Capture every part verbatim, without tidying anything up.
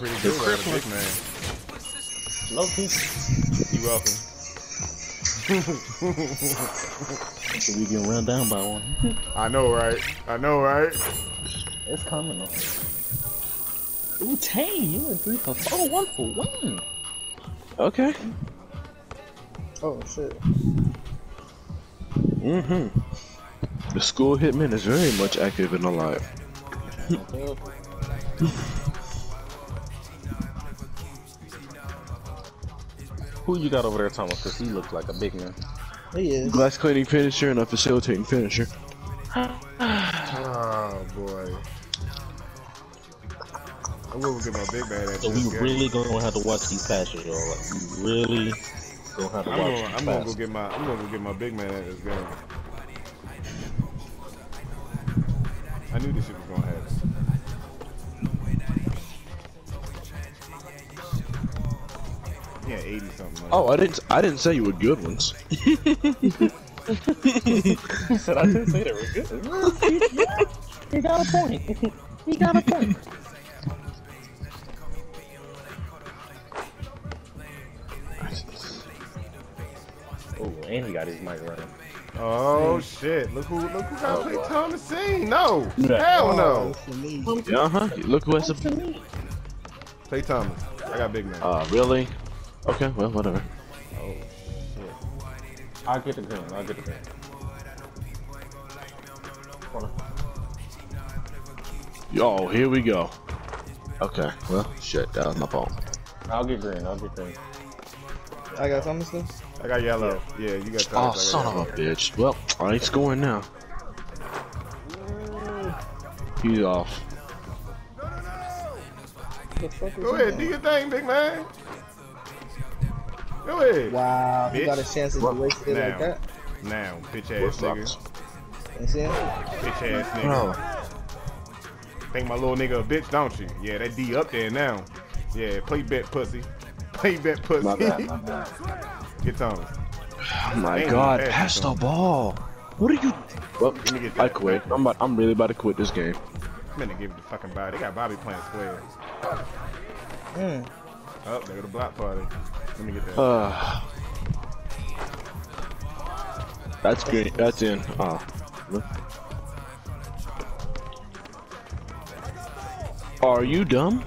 pretty good out of big man. Low key. You welcome. So we getting run down by one. I know, right? I know, right? It's coming though. Ooh, Tane, you went three for four, one for one. Okay. Oh shit. Mm-hmm. The school hitman is very much active and alive. Who you got over there, Thomas? Cause he looks like a big man. He is. Glass cleaning finisher and a facilitating finisher. Oh boy. I will get my big man at So this we game. really gonna have to watch these passes, y'all. Like, we really gonna have to I'm watch gonna, these I'm gonna go passes. get my I'm gonna go get my big man at this game. I knew this shit was gonna happen. Yeah, eighty something. Like Oh, I didn't. I didn't say you were good ones. He said I didn't say they were good. Yeah, he got a point. He got a point. Oh, and he got his mic running. Oh shit! Look who look who got Oh, Clay boy. Thomas sing. No, Yeah. hell Oh, no. that's for me. Yeah, uh huh. Look who has a. Clay Thomas. I got big man. Uh, really? Okay, well, whatever. Oh shit. I'll get the green. I'll get the green. Hold on. Yo, here we go. Okay, well, shit, that was my fault. I'll get green. I'll get green. I got Thomas though. I got yellow. Yeah, you got Oh, Thomas. I son got of a yellow. bitch. Well, I ain't scoring now. He's off. What the fuck is Go he ahead, do doing? your thing, big man. Go ahead. Wow, he Bitch. got a chance to waste it Now. like that. Now, bitch ass nigga. You see him? Bitch ass nigga. Bro, Think my little nigga a bitch, don't you? Yeah, that D up there now. Yeah, play bet pussy. Play bet pussy. my bad, my bad. Get Thomas. Oh my Damn, god, pass pass it the on. ball. What are you? Well, Let me get I that. quit. I'm about, I'm really about to quit this game. I'm gonna give it the fucking Bobby. They got Bobby playing square. Mm. Oh, they got a block party. Let me get that. Uh, that's good. That's in. Oh. Are you dumb?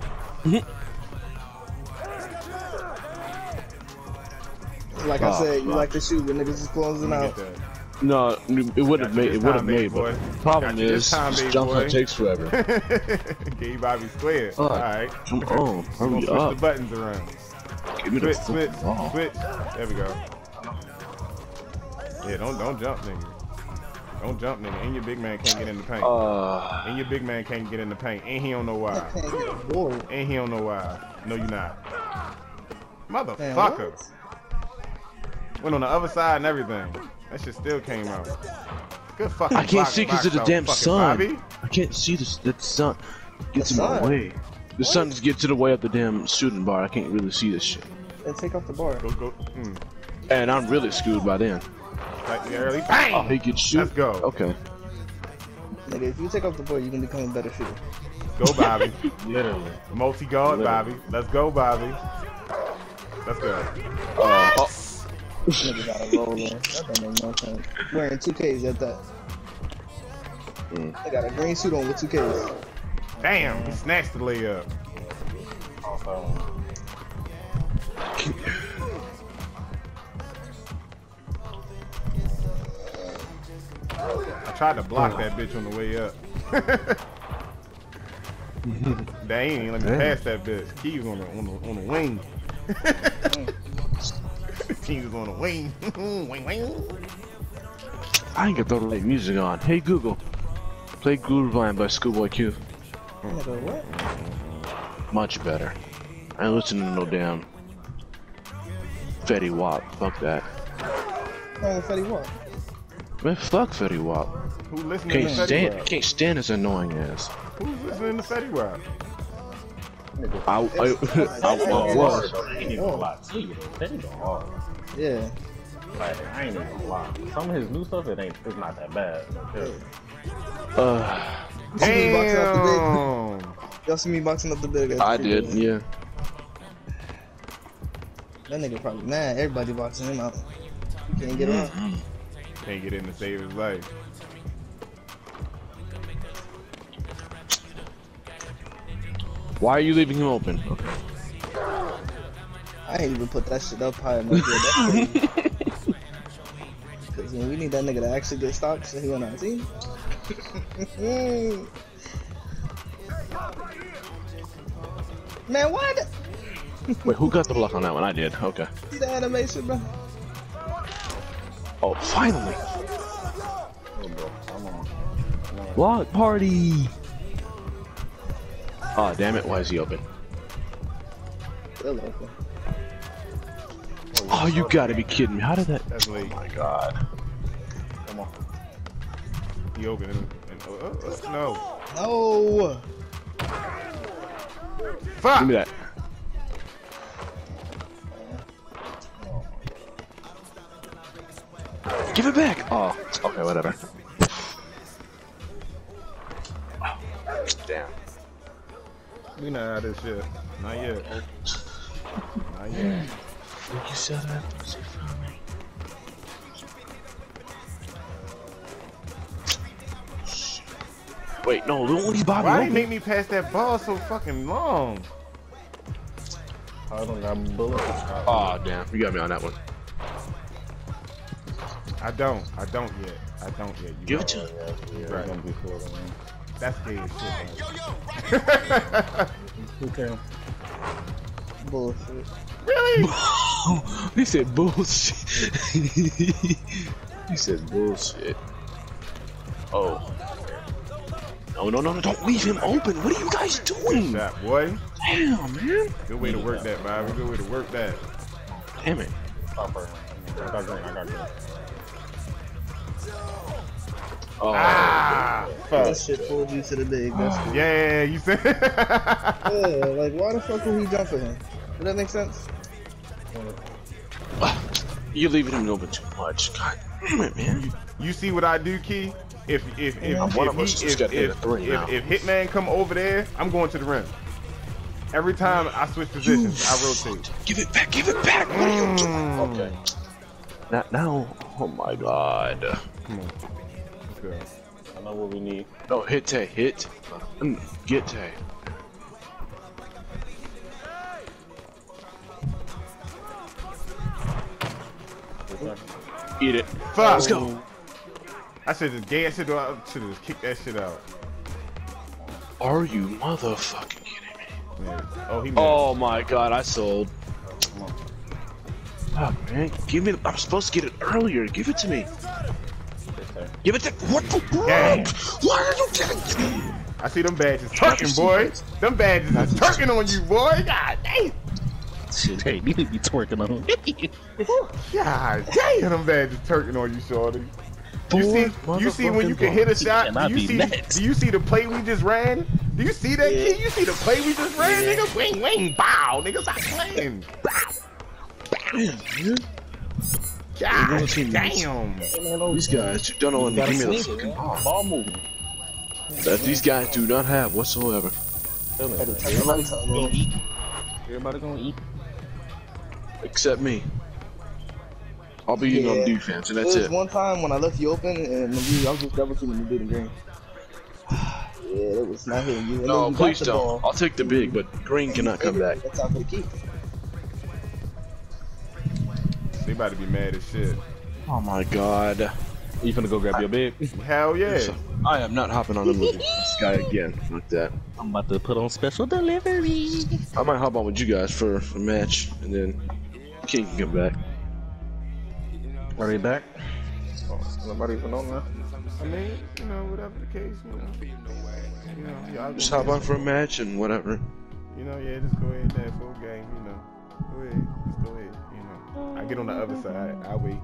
Like Oh, I said, you fuck. like to shoot when niggas is closing Let me out. get that. No, it would have Got you made. this It would have time, baby made. boy. But the problem Got you this is, time, this baby jump boy. shot takes forever. Gave Bobby square. Fuck. Alright. Come on, We're gonna hurry switch up. the buttons around. Give me the Switch, switch, fucking ball. switch. There we go. Yeah, don't don't jump, nigga. Don't jump, nigga. And your big man can't get in the paint. Uh, And your big man can't get in the paint. And he don't know I why. can't get bored. And he don't know why. No, you not. Man, Motherfucker. what? Went on the other side and everything. That shit still came out. Good fucking I can't block, see because of the box damn out, fucking sun. Bobby. I can't see the, the sun. Gets The in my sun? way. The sun just gets in the way of the damn shooting bar. I can't really see this shit. Then take off the bar. Go, go. Mm. And I'm really screwed by then. Right the early. Bang! Oh, he can shoot. Let's go. Okay. Nigga, if you take off the bar, you can become a better shooter. Go, Bobby. Literally. Multi-guard, Bobby. Let's go, Bobby. Let's go. Uh, oh, Nigga got a roll in. That don't make no sense. Wearing two Ks at that. Mm. They got a green suit on with two Ks. Damn, he snatched the layup. I tried to block that bitch on the way up. They ain't even let me Damn. pass that bitch. He was on the on the on the wing. He was on the wing. Wing wing. I ain't gonna throw the late music on. Hey Google, play Groovine by Schoolboy Q. Nigga, what? Much better. I ain't listening to no damn Fetty Wap. Fuck that. Oh, Fetty what? Man, fuck Fetty Wap. Who listening Can't to Fetty stand. Wap? Can't stand his annoying ass. Who's listening to Fetty Wap? I, I, I, I was. I ain't even gonna lie to you though. That ain't go hard. Yeah. Like, I ain't even gonna lie. Some of his new stuff, it ain't, it's not that bad. Okay. Uh, As soon as he walks out the gate, Damn. Y'all see me boxing up the big? I did, yeah. That nigga probably mad. Everybody boxing him out. He can't get on. Can't get in to save his life. Why are you leaving him open? Okay. I ain't even put that shit up high enough yet. Cause man, we need that nigga to actually get stopped so he on our team. Man, what? Wait, who got the block on that one? I did. Okay. See the animation, bro? Oh, finally! Hey, bro, come on. Come on. Block party! Oh, damn it. Why is he open? Still open. Oh, you gotta be kidding me. How did that? That's late. Oh my god. Come on. He opened and, and uh, uh, uh, no. No! Fuck! Give me that. Give it back! Oh, okay, whatever. Oh, damn. We not out of this shit. Not yet. Not yet. You said that. Wait, no, don't leave Bobby Why open. you make me pass that ball so fucking long? I don't got bullets. Oh, damn. You got me on that one. I don't. I don't yet. I don't yet. You Give know. it to him. Yeah, yeah, Right. gonna be cool, man. That's gay as shit. Man. Who can? Bullshit. Really? He said bullshit. He said bullshit. Oh. No, no, no, no, don't leave him open. What are you guys doing? Shot, boy. Damn, man. Good way to work that, Bobby. Good way to work that. Damn it. Stop her. I got green. I got green. Oh. Ah! That Fuck. shit pulled you to the big. That's cool. Yeah, you said. Yeah, like why the fuck would he jump for him? Does that make sense? You're leaving him open too much. God damn it, man. You see what I do, Key? If if if I'm one if, of us he, just if, got hit if, at three if, now. if Hitman come over there, I'm going to the rim. Every time I switch positions, I rotate. Give it back, give it back. What are you doing? Mm. Okay. Not now. Oh my god. Come on. Let's go. I know what we need. No, hit Tay, hit. Mm, Get Tay. Eat it. Fuck. Let's go. I should just gay. I should have just kicked that shit out. Are you motherfucking kidding me? Man. Oh, he missed. Oh my god, I sold. Oh man, give me. I'm supposed to get it earlier. Give it to me. Give it to. What the? Dang. Why are you getting? I see them badges turking, boy. Them badges is turking on you, boy. God damn. Shit, hey, you need to be twerking on him. God damn, them badges turking on you, shorty. You see, you see when you can hit a shot. cannot Do you be see? next. Do you see the play we just ran? Do you see that, kid? You see the play we just ran, nigga? Wing, wing, bow, nigga. Stop playing. God damn. These guys don't know when to Gotta give me the sneak it, fucking man. ball. Ball moving. That these guys do not have whatsoever. Everybody gonna eat. Everybody gonna eat. Except me. I'll be eating Yeah. on defense, and There that's was it. one time when I left you open and you, I was just double teaming the dude in green. Yeah, it was not hitting you. And No, then you please got the don't. ball. I'll take the big, but Green cannot come back. That's out for the keep. They about to be mad as shit. Oh my god. You finna go grab your big? Hell yeah. I am not hopping on the movie. This guy again. Like that. I'm about to put on special delivery. I might hop on with you guys for a match, and then King can come back. Are they back? Oh, nobody even on that. I mean, you know, whatever the case, you know. You know, y'all Just go hop on ahead. for a match and whatever. You know, yeah, just go ahead and that full game, you know. Go ahead, just go ahead, you know. I get on the other side, I'll wait.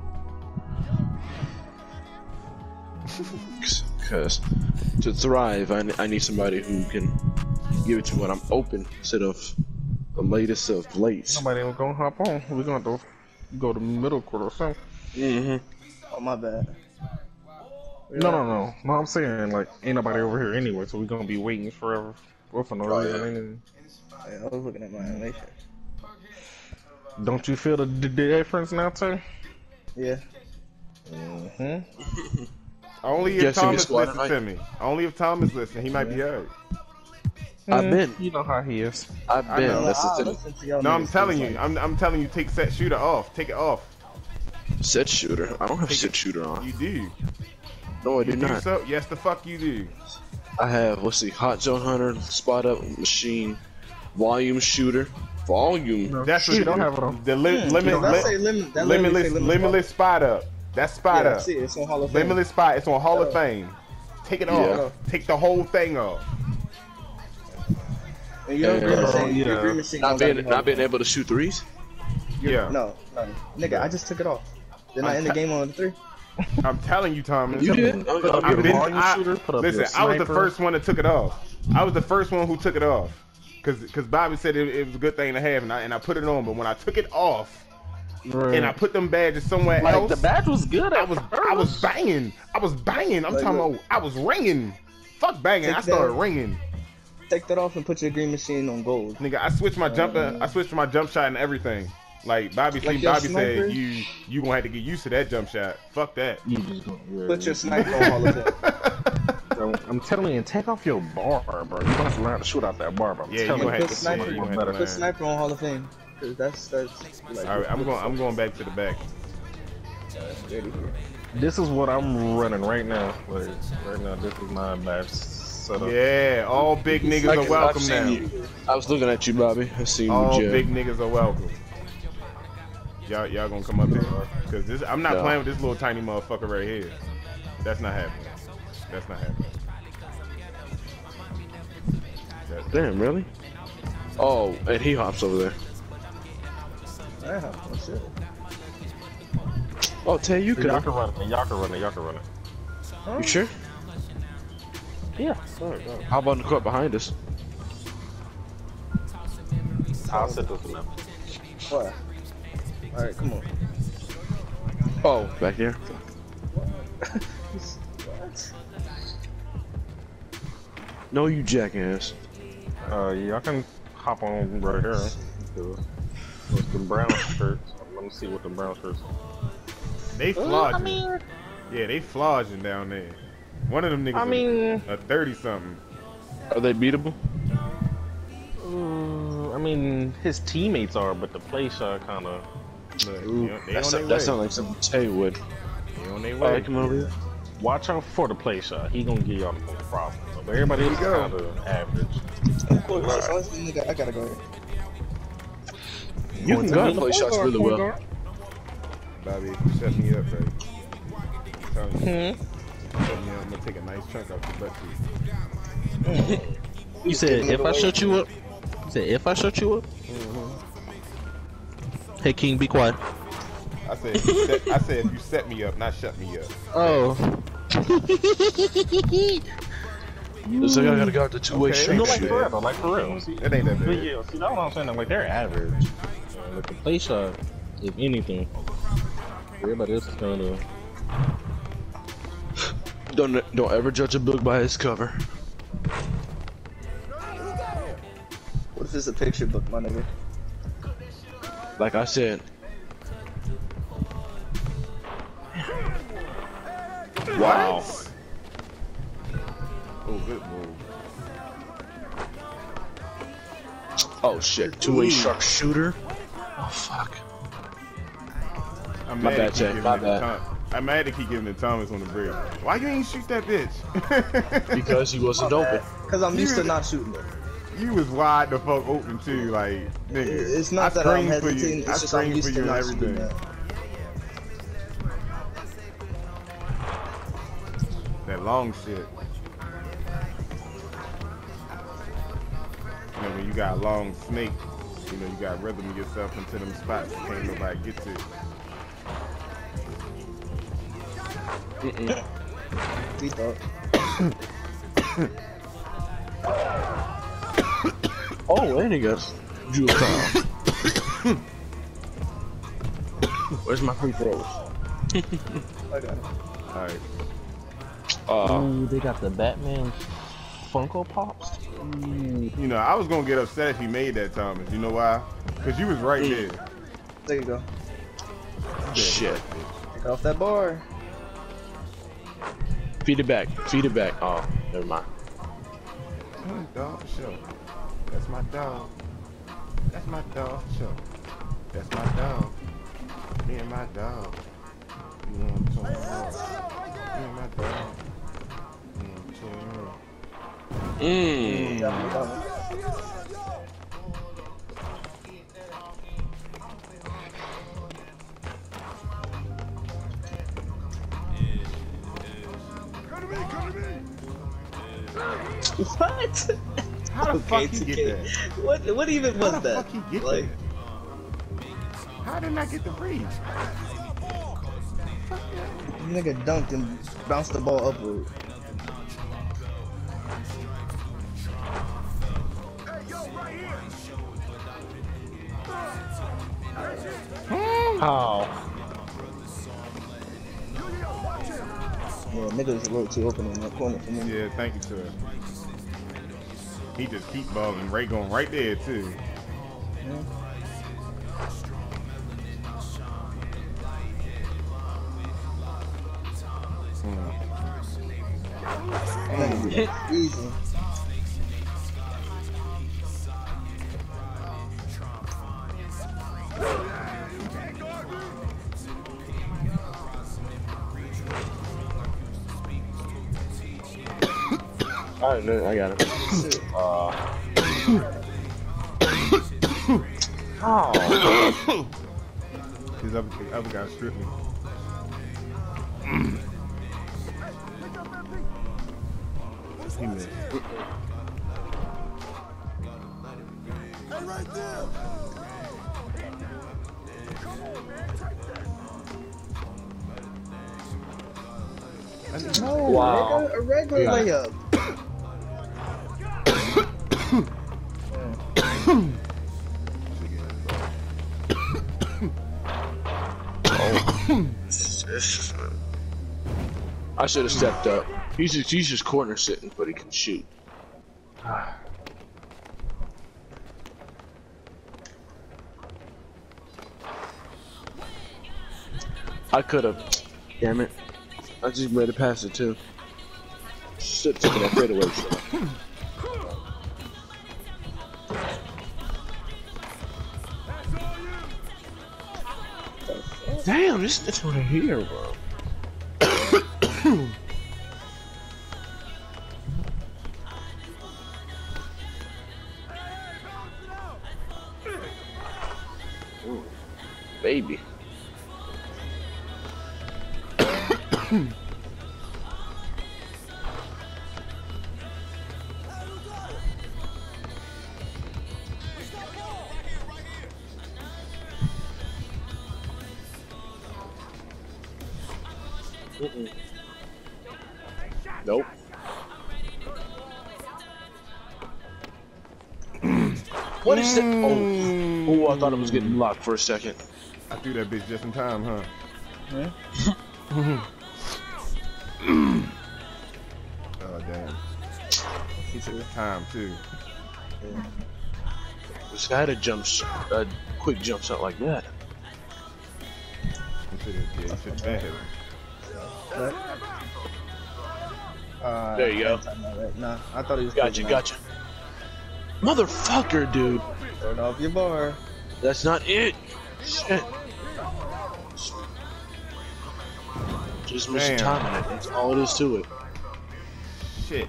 Because to thrive, I, I need somebody who can give it to when I'm open instead of the latest of lates. Nobody even gonna hop on. We're gonna have to go to middle court or something. Mm-hmm. Oh, my bad. No, no, no. No, I'm saying, like, ain't nobody over here anyway, so we're gonna be waiting forever Well, for no Oh, reason. yeah. ain't Yeah, I was looking at my animation. it? Don't you feel the, the difference now, too? Yeah. Mm-hmm. Only if Guessing Thomas his squad, listens right? to me. Only if Thomas listens, he might be hurt. I've been. You know how he is. I've I been. know. Listen I'll to me. listen to y'all No, I'm niggas telling too, you. like, I'm I'm telling you. Take set shooter off. Take it off. Set shooter. I don't have Take set it- shooter on. You do. No, I You do do not. so? Yes, the fuck you do. I have, let's see, Hot Zone Hunter, Spot Up Machine, Volume Shooter, Volume. That's what You you don't do. have it on. The li- Hmm, limit, that li- say limit, that literally limitless, say limit limitless spot up. That's spot Yeah, up. I see it. It's on Hall of Fame. Limitless spot. It's on Hall of Yeah. Fame. Take it Yeah. off. Take the whole thing off. And your Yeah. green machine, Yeah. your green machine Not don't gotta being, be not Hall being of able to shoot threes? Yeah. Fame. No, no. Nigga, I just took it off. Then I I'm end the t- game on the three. I'm telling you, Thomas. You did? Put up I've your been, volume I, shooter, put up listen, your I was the sniper. first one that took it off. I was the first one who took it off. Cause, cause Bobby said it, it was a good thing to have, and I, and I put it on. But when I took it off, Right. and I put them badges somewhere like else, the badge was good. I At was, first. I was banging. I was banging. I'm Like, talking look. about, I was ringing. Fuck banging. Take I started that. ringing. Take that off and put your green machine on gold. Nigga, I switched my jump. I switched my jump shot and everything. Like Bobby, Like see, your Bobby sniper? said, you you gonna have to get used to that jump shot. Fuck that. You just gonna- yeah, Put your you- sniper on Hall of Fame. So, I'm telling you, take off your bar, bro. You gonna have to learn how to shoot out that bar, bro. I'm Yeah, you telling gonna you. have Put to. sniper, Yeah, you gonna have better. to put learn. sniper on Hall of Fame. Cause that's that's like. All right, I'm going. I'm going back to the back. Dirty here. This is what I'm running right now. Like, right now, this is my badge setup. Yeah, all big niggas Like, are welcome I've seen now. you. I was looking at you, Bobby. I seen All you, big Jim. niggas are welcome. Y'all, y'all gonna come up here? Cause this, I'm not No. playing with this little tiny motherfucker right here. That's not happening. That's not happening. That- Damn, really? Oh, and he hops over there. Damn, oh shit. Oh, Tay, you Y'all can. can run it. Y'all can run it. Y'all can run it. You sure? Yeah. Sorry, go. How about in the court behind us? I'll set this one up. What? All right, come on. Oh, back there. What? No, you jackass. Uh, y'all can hop on right here. The- What's the brown shirts? Let me see what the brown shirts. They flogging. Yeah, they flogging down there. One of them niggas. I mean, a thirty something. Are they beatable? uh, I mean, his teammates are, but the play shot kind of. Look, Ooh, you know, they that, on so- their that way. sounds like something Tay would. They on their Oh, way. they come over here. Watch out for the play shot. He gonna get y'all the most problems. But everybody else is go. kind of average. I'm cool. Right. So let's see, nigga, I gotta go ahead. You can go and play shots really well. Bobby, if you set me up, right? I'm telling you. Set me up, I'm gonna take a nice chunk out your butt cheek. You said if I shut you up. You said if I shut you up. Hey King, be quiet. I said, if you set, I said if you set me up, not shut me up. Oh. Looks like I gotta go out the two-way Okay. street. No, like shit. for real, though, like for real. See, It ain't that but bad. yeah, see, that's what I'm saying. Like they're average. Uh, Like the play shot, if anything, everybody else is kind of. Don't don't ever judge a book by its cover. What if it's a picture book, my nigga? Like I said. Wow. Oh, good move. Oh shit. Two-way sharpshooter. Oh fuck. I'm My mad bad, to keep Jay, giving my it to bad. Tom- I'm mad to keep giving it to Thomas on the break. Why you ain't shoot that bitch? Because he wasn't open. Cause I'm used to You- not shooting it. You was wide the fuck open too, like nigga. It's not I that I'm screamed for you. hesitating. I It's just I'm screamed used for to you and not shooting everything. that. That long shit. You know, when you got a long snake, you know, you got rhythm yourself into them spots that can't nobody get to. We thought. Oh, and he goes. Jewel time. Where's my free throws? I got it. Alright. Uh, Ooh, they got the Batman Funko Pops. You know, I was gonna get upset if he made that, Thomas. You know why? Because you was right there. There you go. Shit. Get off that bar. Feed it back. Feed it back. Oh, never mind. Mm, dog for sure. That's my dog. That's my dog for sure. That's my dog. Me and my dog. You know what I'm talking about? Me and my dog. You know what I'm talking about? Mmm. Got me, got me. What? How the Okay, fuck he two K. get that? What? What even was How the that? fuck he get Like, that? How did I get the reach? nigga dunked and bounced the ball upward. Oh. Yeah, nigga was a little too open in that corner for me. Yeah, thank you, sir. He just keep balling. Ray going right there, too. Yeah. Mm. Easy. Alright, no, I got it. Uh. Oh. His other, the other guy stripped me. He missed. Hey, right there. No, Wow. nigga, a regular Yeah. layup. I should have stepped up. He's just, he's just corner sitting, but he can shoot. I could have. Damn it. I just ready to pass it too. Should have taken that fadeaway shot. Damn, this is what I hear, bro. Ooh, baby. Mm-mm. Nope. What is that? Oh. Oh, I thought it was getting locked for a second. I threw that bitch just in time, huh? Yeah. Oh, damn. He took the time, too. Yeah. This guy had a jump shot, a quick jump shot like that. He should have, yeah, he should have been hit. What? Uh, There you go. Right. Nah, I thought he was. Gotcha, closing gotcha. Motherfucker, dude. out. Turn off your bar. That's not it. Shit. Just missing Damn. time on it. That's all it is to it. Shit.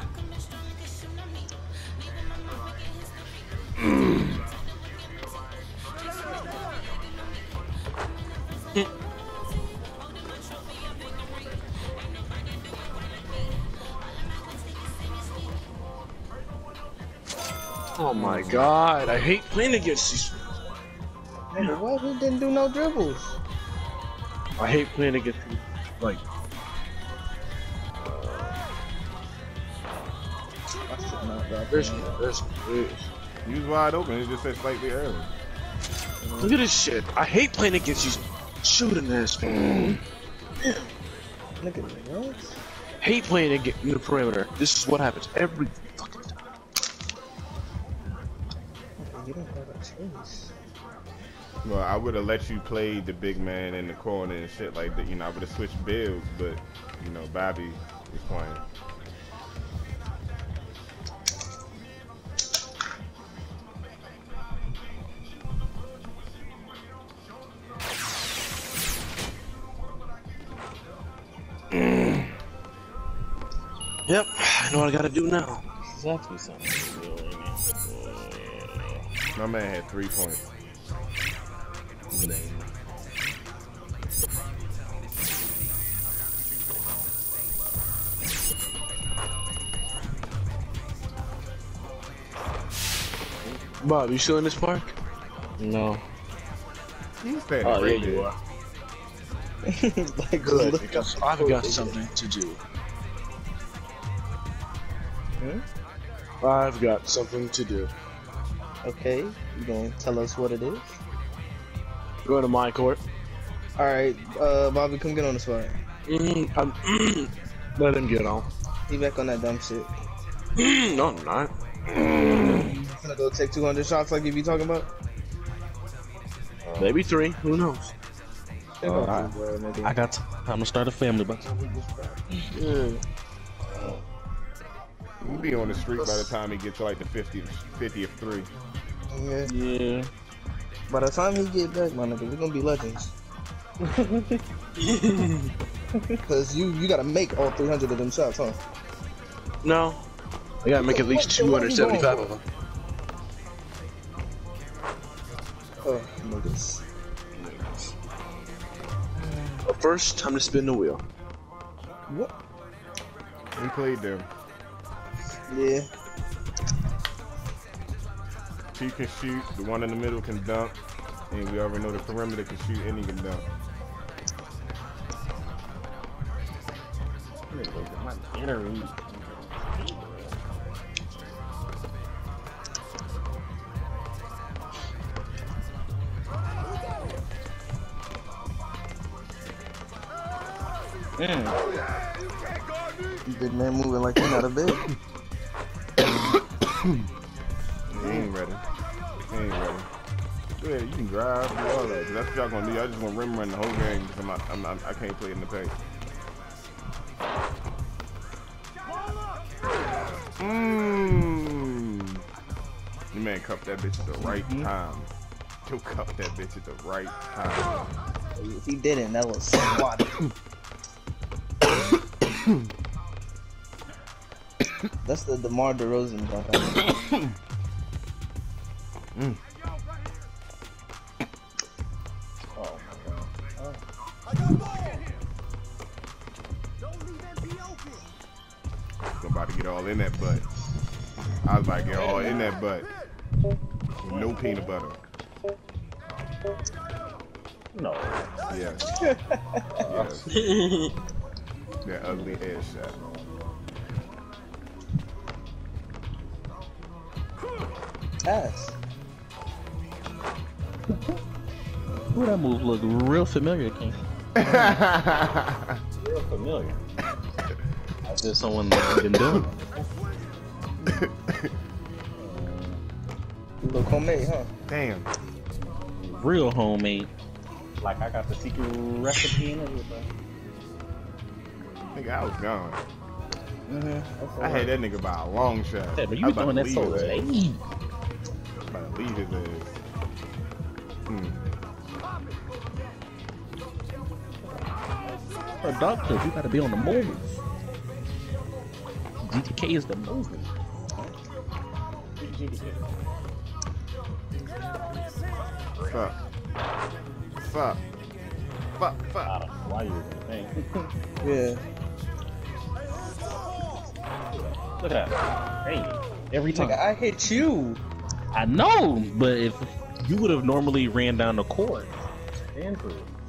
Oh my god, I hate playing against these. Nigga, what? He didn't do no dribbles. I hate playing against these. Like, I should not drop there's, him. there's, there's. He was wide open. It just said slightly early. Look at this shit. I hate playing against these shooting ass people. Look at me, what? Hate playing against in the perimeter. This is what happens every fucking time. You don't have a choice. Well, I would have let you play the big man in the corner and shit like that. You know, I would have switched builds, but you know, Bobby is playing. Yep, I know what I gotta do now. Exactly something. My man had three points. Bob, you still in this park? No. He's standing Oh, right there you there. are. Like, Good, look because up. I've got something to do. Hmm? I've got something to do. Okay, you gonna tell us what it is? Go to my court. Alright, uh, Bobby, come get on the spot. Mm, I'm, let him get on. He back on that dumb shit. No, I'm not. You gonna go take two hundred shots like you be talking about? Maybe three. Who knows? Think Uh, about it, bro, maybe. I got time to start a family, but Yeah. He'll be on the street by the time he gets to like the fiftieth, fiftieth three. Yeah. yeah. By the time he get back, my nigga, we gonna be legends. Cause you you gotta make all three hundred of them shots, huh? No, I gotta make at least two hundred seventy-five of them. Oh, niggas. But first, time to spin the wheel. What? We played them. Yeah. He can shoot, the one in the middle can dunk, and we already know the perimeter can shoot and he can dunk. Mm. Big man moving like he's not a bit. He ain't ready. He ain't ready. Go ahead, you can drive, do all that. That's what y'all gonna do. I just want rim run the whole game because I'm not, I'm not, I can't play in the paint. Mmm. You man cuffed that bitch at the right Mm-hmm. time. You cuffed that bitch at the right time. If he didn't, that was swatted. That's the DeMar DeRozan dunk. Mm. Oh my god. Somebody get all in that butt. I was about to get all in that butt. With no peanut butter. No. Yes. Yes. That ugly ass shot. Ass. Ooh, that move look real familiar, King. Real familiar. As if someone that's been doing it. Look homemade, huh? Damn. Real homemade. Like I got the secret recipe and everything. Nigga, I was gone. Mm-hmm. I had that nigga by a long shot. Hey, but I you was be about doing to that so leave his ass. late. About to leave his ass. Hmm. For a doctor, you gotta be on the move. G T K is the movement. Fuck. Fuck. Fuck. I Fuck. don't know why you were think. Yeah. Look at that. Hey, every time. Nigga, I hit you. I know, but if you would have normally ran down the court. Andrew.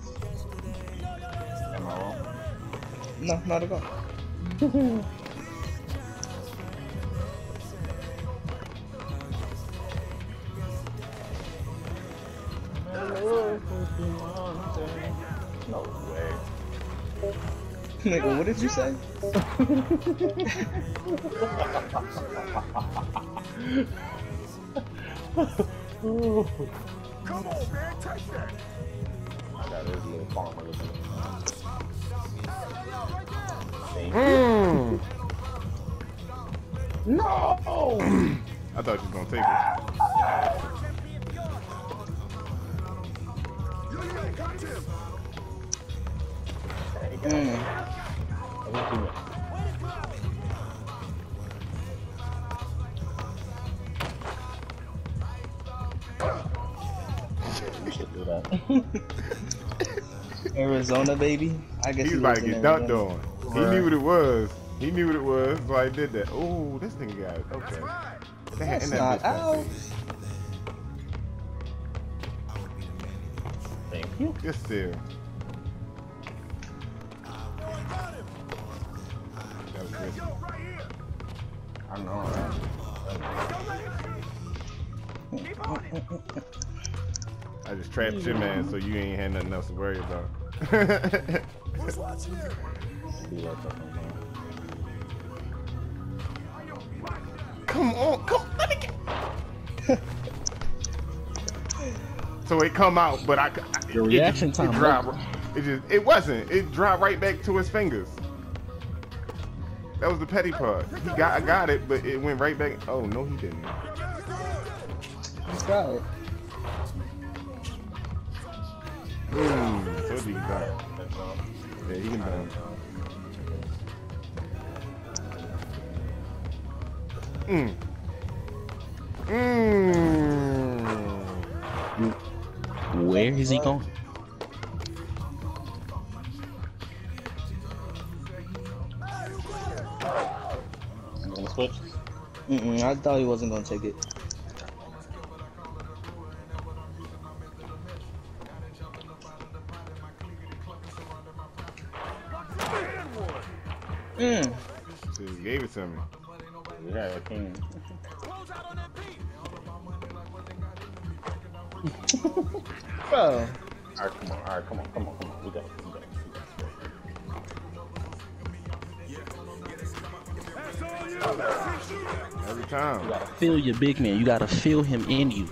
Am I wrong? No, not at all. No way. Nigga, what did you say? Come on, man, take that. I got this little farmer looking. Mm. No! I thought you was gonna take it. Mm. You should do that. Arizona, baby. I guess He was he about lives to in get dunked Arizona. on. He knew what it was. He knew what it was, so I did that. Oh, this nigga got it. Okay. That, That's and that not bitch got out. saved. Thank you. Just still. That was risky. I know, right? I just trapped your man, so you ain't had nothing else to worry about. Who's watching here? Do that fucking Come on, come let me get. So it come out, but I, I Your it reaction just, time, It, dropped, it just it wasn't. It dropped right back to his fingers. That was the petty part. He got I got it, but it went right back. Oh no, he didn't. That's right. Mm, so he can dunk. Yeah, he can dunk. Mm. Mm. Where is he going? You gonna switch? Mm-mm, I thought he wasn't gonna take it. Mm. So he gave it to me. Yeah, I can. Bro. Alright, come on, alright, come on, come on, come on. We got it, we got it. Every You time. gotta feel your big man. You gotta feel him in you.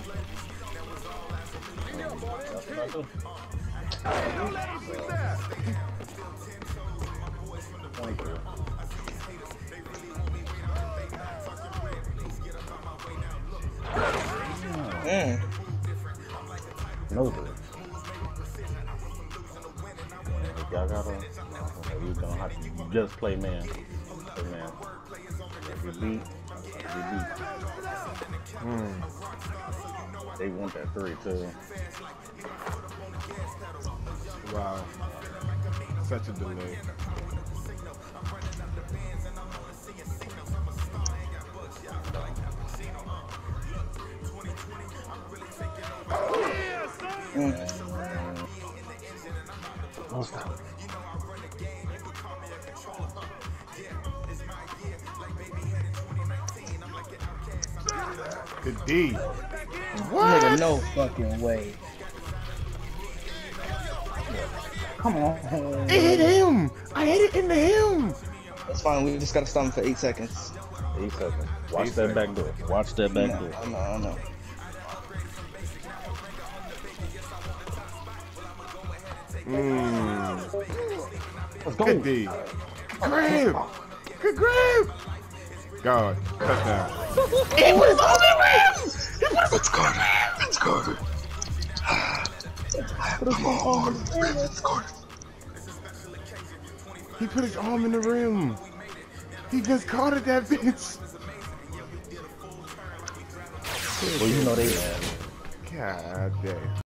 Mm. No good. Y'all gotta, you don't have to just play man. Play man. If you beat, you beat. Mm. They want that three too. Wow. Such a delay. Mm. What's that? The D. Nigga, no fucking way. Come on. It hit him. I hit it into him. That's fine. We just gotta stop him for eight seconds. Eight seconds. Watch Eight that seconds. back door. Watch that back I door. know, I know, I know. Mm. Let's go. Good D. Grab. Good grab. God. Touchdown. It was on the rim. Let's go. Let's go. Come on. Let's go. He put his arm in the rim. He just caught it, that bitch. Well, you know they. God damn.